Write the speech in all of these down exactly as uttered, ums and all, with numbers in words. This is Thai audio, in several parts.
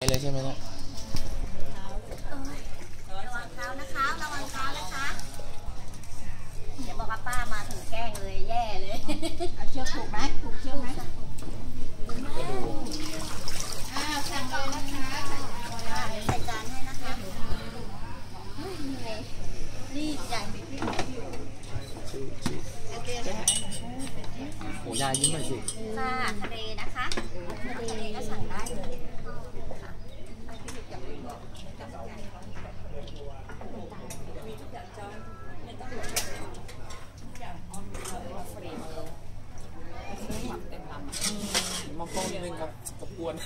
เลยใช่ไหมเนี่ยระวังเท้านะคะระวังเท้านะคะเดี๋ยวบอกว่าป้ามาถึงแกล้งเลยแย่เลยเอาเชือกผูกไหมผูกเชือกไหมอ้าวสั่งเลยนะคะใส่จานให้นะคะนี่ใหญ่โอ้ยายยิ้มหน่อยสิค่ะทะเลนะคะทะเลก็สั่งได้เลยมองกล้องนิดนึงครับรบกวน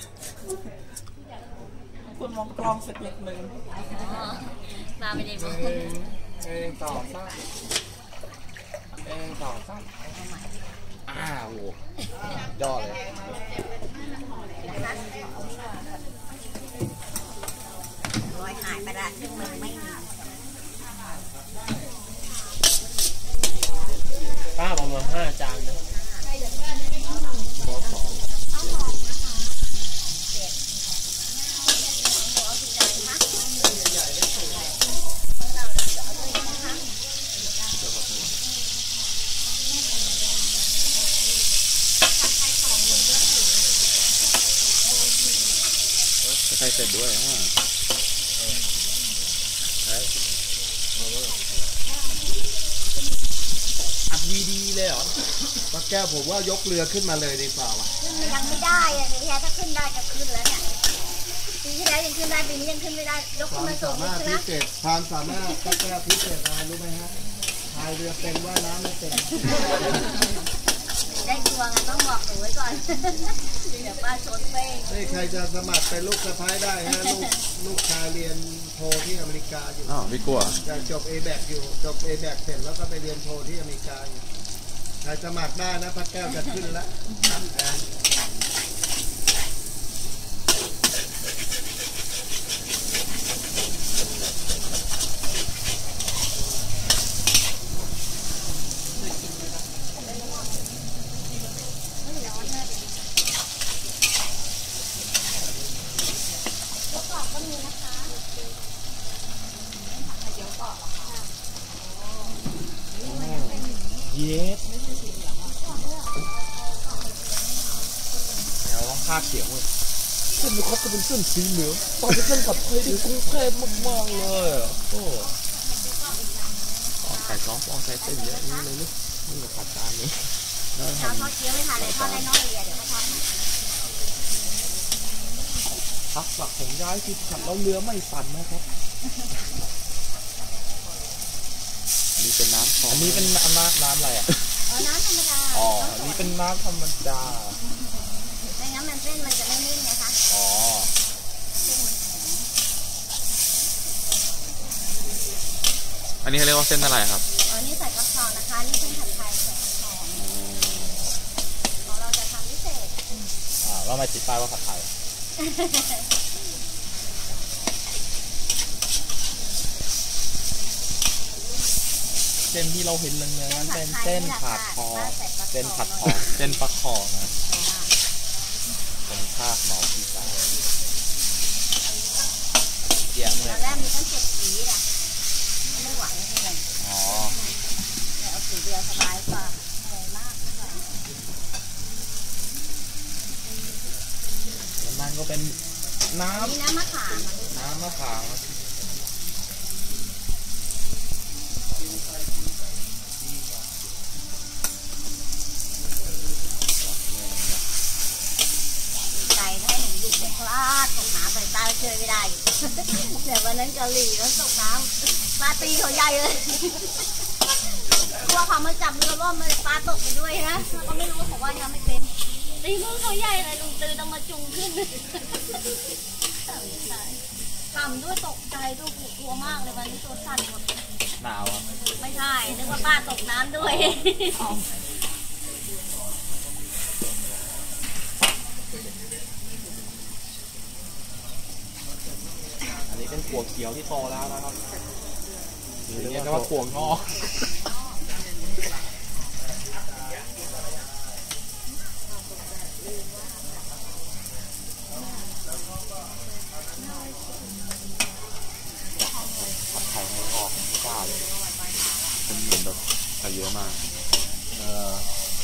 คุณมองกล้องสักนิดนึงมาไม่ได้มองเองต่อซ้ำเองต่อซ้ำอ้าวโหย่อเลยรอยหายไปละขึ้นมือไม่มีป้าประมาณห้าจานนะบอสสองใส่เสร็จด้วยอ่ะอัดดีๆเลยเหรอป้าแก้วผมว่ายกเรือขึ้นมาเลยดีกว่าว่ะยังไม่ได้อะพี่แค่ถ้าขึ้นได้จะขึ้นแล้วเนี่ยปีที่แล้วยังขึ้นได้ปีนี้ยังขึ้นไม่ได้ยกขึ้นมาสูงใช่ไหมพิเศษความสามารถป้าแก้วพิเศษอะไรรู้ไหมฮะพายเรือเป็นว่ายน้ำไม่เป็นได้ตัวงั้นต้องบอกหนูไว้ก่อนเดี๋ยวป้าชนเป้งนี่ใครจะสมัครเป็นลูกสะพ้ายได้ฮะลูกลูกชายเรียนโทที่อเมริกาอยู่อ้าวไม่กลัวจะจบ เอ แบค อยู่จบ เอ แบค เสร็จแล้วก็ไปเรียนโทที่อเมริกาอยู่ใครสมัครได้นะป้าแก้วจะขึ้นแล้วเย็ดแล้วลองภาพเขียวเลยเส้นนี้เขาจะเป็นเส้นสีเหลืองตอนที่เส้นผัดไทยที่กรุงเทพมากๆเลยโอ้ใส่ซอสใส่เส้นเยอะนี่เลยนี่นี่ผัดจานนี้เช้าทอดเกี๊ยวไม่ทานเลยทอดได้น้อยเดียวเดี๋ยวเขาทอดทักษะของย้ายที่ผัดแล้วเรือไม่สั่นนะครับอันนี้เป็นน้ำอันนี้เป็นน้ำน้ำอะไรอ่ะอ๋อน้ำธรรมดาอ๋ออันนี้เป็นน้ำธรรมดาไม่งั้นมันเส้นมันจะไม่นิ่มไงคะอ๋อเส้นมันแข็งอันนี้เขาเรียกว่าเส้นอะไรครับอ๋อนี่ใส่กระเพรานะคะนี่เส้นผัดไทยใส่กระเพราของเราจะทำพิเศษอ่าแล้วมาติดป้ายว่าผัดไทยเส้นที่เราเห็นเลยนั้นเป็นเส้นผัดคอเส้นผัดคอเส้นปลาคอนะเป็นภาคเมาพิซซ่าเยี่ยมเลยแรกมีตั้งเจ็ดสีอ่ะไม่ไหวไม่ไหวอ๋อเอาสีเดียวสบายกว่าเหนื่อยมากไม่ไหวแล้วมันก็เป็นน้ำนี่น้ำมะขามน้ำมะขามพลาดตกน้ำไปตาเจอไม่ได้แต่วันนั้นเกาหลีแล้วตกน้ำปลาตีเขาใหญ่เลยกลัวเขามาจับเรือร่มเลยปลาตกไปด้วยนะแล้วก็ไม่รู้เขาว่ายังไม่เป็นตีมือเขาใหญ่เลยลุงตือต้องมาจุงขึ้นทำด้วยตกใจด้วยกลัวมากเลยวันนี้ตัวสั่นหมดหนาวอ่ะไม่ใช่นึกว่าปลาตกน้ำด้วยเป็นถั่วเขียวที่โตแล้วนะครับหรือเรียกว่าถั่วงอกผัดไทยไม่ออกไม่กล้าเลยมันเหมือนแบบใส่เยอะมากเออ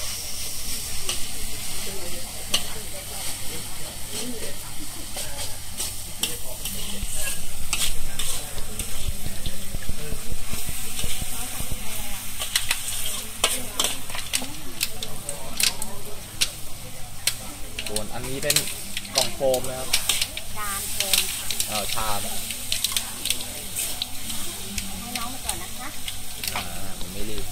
ส่วนอันนี้เป็นกล่องโฟมนะครับจานโฟมค่ะเออชามให้น้องมาก่อนนะคะอ่าผมไม่รีบ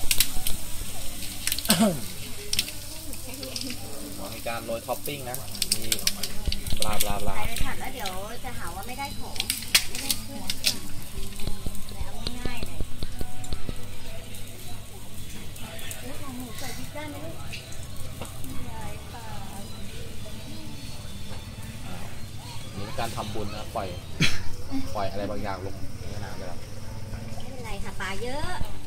มีการโรยท็อปปิ้งนะ มีบลาบลาบลาใส่ไปผัดแล้วเดี๋ยวจะหาว่าไม่ได้ของไม่ได้เครื่องแต่เอาง่ายๆเลยลูกของหมูใส่พริกได้ไหมลูกได้ค่ะนี่เป็นการทำบุญนะปล่อย ปล่อยอะไรบางอย่างลงในน้ำไปแล้วไม่เป็นไรค่ะปลาเยอะ